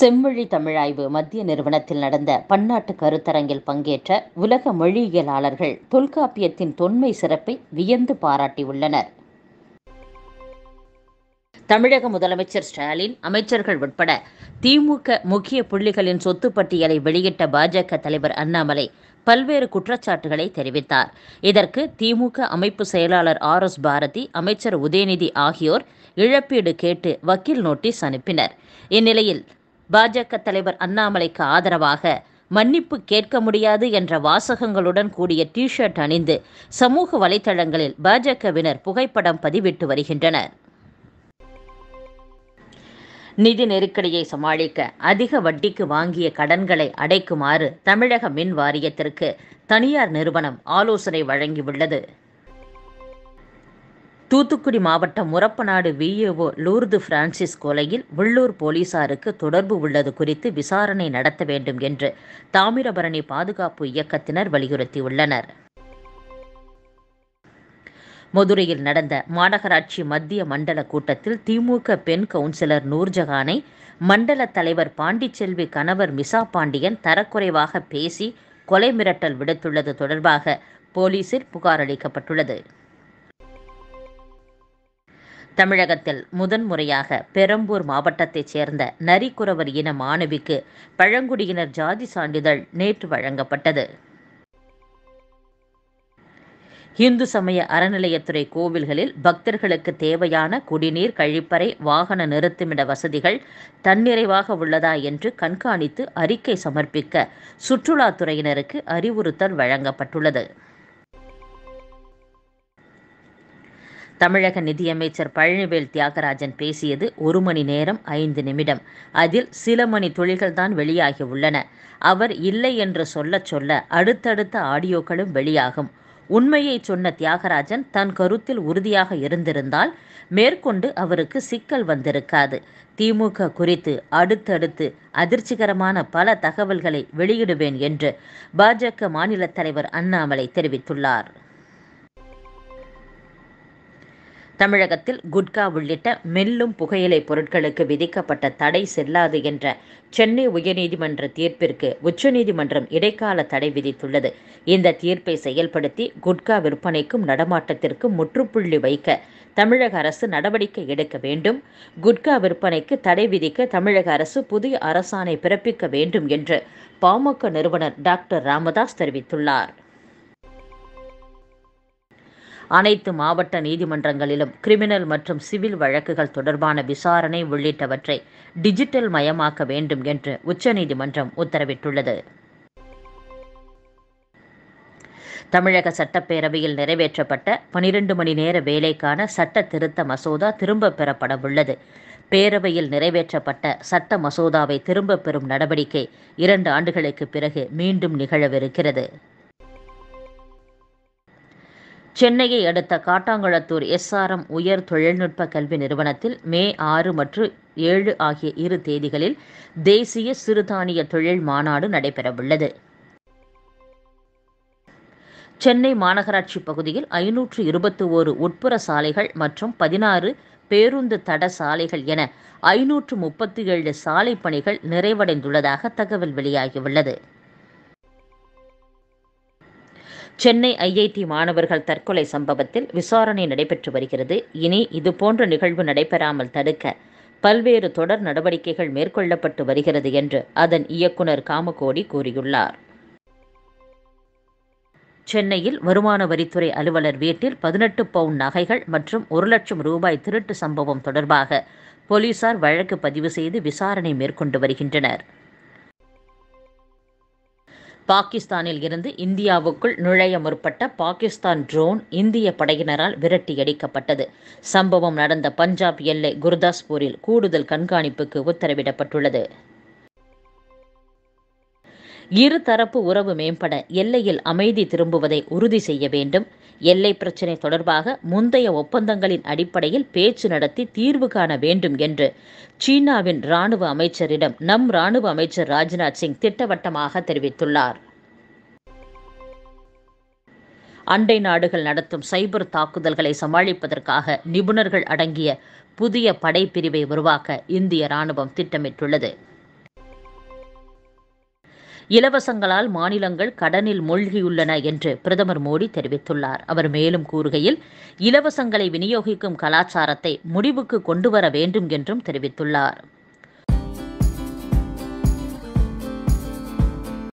செம்மொழி தமிழாய்வு மத்திய நிறுவனத்தில் நடந்த பன்னாட்டு கருத்தரங்கில் பங்கேற்ற உலக மொழியியலாளர்கள் தொல்காப்பியத்தின் தொன்மை சிறப்பை வியந்து பாராட்டியுள்ளனர். தமிழக முதலமைச்சர் ஸ்டாலின், அமைச்சர்கள் உட்பட திமுக முக்கிய புள்ளிகளின் சொத்து பட்டியலை வெளியிட்ட பாஜக தலைவர் அண்ணாமலை பல்வேறு குற்றச்சாட்டுகளை தெரிவித்தார். இதற்கு திமுக அமைப்பு செயலாளர் RS பாரதி, அமைச்சர் உதயநிதி ஆகியோர் இழப்பீடு கேட்டு வக்கீல் நோட்டீஸ் அனுப்பினர். இந்நிலையில் பாஜக தலைவர் அண்ணாமலைக்கு ஆதரவாக மன்னிப்பு கேட்க முடியாது என்ற வாசகங்களுடன் கூடிய டி-ஷர்ட் அணிந்து சமூக வலைதளங்களில் பாஜகவினர் புகைப்படம் பதிவிட்டு வருகின்றனர். நிதி நெருக்கடியை சமாளிக்க அதிக வட்டிக்கு வாங்கிய கடன்களை அடைக்குமாறு தமிழக மின் வாரியத்திற்கு தனியார் நிறுவனம் ஆலோசனை வழங்கியுள்ளது. தூத்துக்குடி மாவட்டம் முரப்பநாடு VAO லூர்து பிரான்சிஸ் கொலையில் உள்ளூர் போலீசாருக்கு தொடர்பு உள்ளது குறித்து விசாரணை நடத்த வேண்டும் என்று தாமிரபரணி பாதுகாப்பு இயக்கத்தினர் வலியுறுத்தியுள்ளனர். மதுரையில் நடந்த மாநகராட்சி மத்திய மண்டல கூட்டத்தில் திமுக பெண் கவுன்சிலர் நூர்ஜஹானை மண்டல தலைவர் பாண்டிச்செல்வி கணவர் மிசா பாண்டியன் தரக்குறைவாக பேசி கொலை மிரட்டல் விடுத்துள்ளது தொடர்பாக போலீசில் புகார் அளிக்கப்பட்டுள்ளது. தமிழகத்தில் முதன்முறையாக பெரம்பூர் மாவட்டத்தைச் சேர்ந்த நரிக்குறவர் இன மாணவிக்கு பழங்குடியினர் ஜாதி சான்றிதழ் நேற்று வழங்கப்பட்டது. இந்து சமய அறநிலையத்துறை கோவில்களில் பக்தர்களுக்கு தேவையான குடிநீர், கழிப்பறை, வாகன நிறுத்துமிட வசதிகள் தன்னிறைவாக உள்ளதா என்று கண்காணித்து அறிக்கை சமர்ப்பிக்க சுற்றுலாத்துறையினருக்கு அறிவுறுத்தல் வழங்கப்பட்டுள்ளது. தமிழக நிதியமைச்சர் பழனிவேல் தியாகராஜன் பேசியது 1 மணி நேரம் 5 நிமிடம். அதில் சில மணி துளிகள்தான் வெளியாகி உள்ளன. அவர் இல்லை என்று சொல்ல அடுத்தடுத்த ஆடியோக்களும் வெளியாகும். உண்மையை சொன்ன தியாகராஜன் தன் கருத்தில் உறுதியாக இருந்திருந்தால் மேற்கொண்டு அவருக்கு சிக்கல் வந்திருக்காது. திமுக குறித்து அடுத்தடுத்து அதிர்ச்சிகரமான பல தகவல்களை வெளியிடுவேன் என்று பாஜக மாநில தலைவர் அண்ணாமலை தெரிவித்துள்ளார். தமிழகத்தில் குட்கா உள்ளிட்ட மெல்லும் புகையிலை பொருட்களுக்கு விதிக்கப்பட்ட தடை செல்லாது என்ற சென்னை உயர்நீதிமன்ற தீர்ப்பிற்கு உச்சநீதிமன்றம் இடைக்கால தடை விதித்துள்ளது. இந்த தீர்ப்பை செயல்படுத்தி குட்கா விற்பனைக்கும் நடமாட்டத்திற்கும் முற்றுப்புள்ளி வைக்க தமிழக அரசு நடவடிக்கை எடுக்க வேண்டும். குட்கா விற்பனைக்கு தடை விதிக்க தமிழக அரசு புதிய அரசாணை பிறப்பிக்க வேண்டும் என்று பாமக நிறுவனர் டாக்டர் ராமதாஸ் தெரிவித்துள்ளார். அனைத்து மாவட்ட நீதிமன்றங்களிலும் கிரிமினல் மற்றும் சிவில் வழக்குகள் தொடர்பான விசாரணை உள்ளிட்டவற்றை டிஜிட்டல் மயமாக்க வேண்டும் என்று உச்சநீதிமன்றம் உத்தரவிட்டுள்ளது. தமிழக சட்டப்பேரவையில் நிறைவேற்றப்பட்ட 12 மணி நேர வேலைக்கான சட்ட திருத்த மசோதா திரும்ப பெறப்பட உள்ளது. பேரவையில் நிறைவேற்றப்பட்ட சட்ட மசோதாவை திரும்ப பெறும் நடவடிக்கை 2 ஆண்டுகளுக்கு பிறகு மீண்டும் நிகழவிருக்கிறது. சென்னையை அடுத்த காட்டாங்குளத்தூர் SRM உயர் தொழில்நுட்ப கல்வி நிறுவனத்தில் மே 6 மற்றும் 7 ஆகிய 2 தேதிகளில் தேசிய சிறுதானிய தொழில் மாநாடு நடைபெறவுள்ளது. சென்னை மாநகராட்சி பகுதியில் 521 உட்புற சாலைகள் மற்றும் 16 பேருந்து தட சாலைகள் என 537 சாலை பணிகள் நிறைவடைந்துள்ளதாக தகவல் வெளியாகியுள்ளது. சென்னை IIT மாணவர்கள் தற்கொலை சம்பவத்தில் விசாரணை நடைபெற்று வருகிறது. இனி இதுபோன்ற நிகழ்வு நடைபெறாமல் தடுக்க பல்வேறு தொடர் நடவடிக்கைகள் மேற்கொள்ளப்பட்டு வருகிறது என்று அதன் இயக்குனர் காமகோடி கூறியுள்ளார். சென்னையில் வருமான வரித்துறை அலுவலர் வீட்டில் 18 பவுன் நகைகள் மற்றும் 1 லட்சம் ரூபாய் திருட்டு சம்பவம் தொடர்பாக போலீசார் வழக்கு பதிவு செய்து விசாரணை மேற்கொண்டு வருகின்றனர். பாகிஸ்தானில் இருந்து இந்தியாவுக்குள் நுழைய முற்பட்ட பாகிஸ்தான் ட்ரோன் இந்திய படையினரால் விரட்டியடிக்கப்பட்டது. சம்பவம் நடந்த பஞ்சாப் எல்லை குர்தாஸ்பூரில் கூடுதல் கண்காணிப்புக்கு உத்தரவிடப்பட்டுள்ளது. இருதரப்பு உறவு மேம்பட எல்லையில் அமைதி திரும்புவதை உறுதி செய்ய வேண்டும். எல்லை பிரச்சினை தொடர்பாக முந்தைய ஒப்பந்தங்களின் அடிப்படையில் பேச்சு நடத்தி தீர்வு காண வேண்டும் என்று சீனாவின் இராணுவ அமைச்சரிடம் நம் இராணுவ அமைச்சர் ராஜ்நாத் சிங் திட்டவட்டமாக தெரிவித்துள்ளார். அண்டை நாடுகள் நடத்தும் சைபர் தாக்குதல்களை சமாளிப்பதற்காக நிபுணர்கள் அடங்கிய புதிய படைப்பிரிவை உருவாக்க இந்திய இராணுவம் திட்டமிட்டுள்ளது. இலவசங்களால் மாநிலங்கள் கடனில் மூழ்கியுள்ளன என்று பிரதமர் மோடி தெரிவித்துள்ளார். அவர் மேலும் கூறுகையில், இலவசங்களை விநியோகிக்கும் கலாச்சாரத்தை முடிவுக்கு கொண்டுவர வேண்டும் என்றும் தெரிவித்துள்ளார்.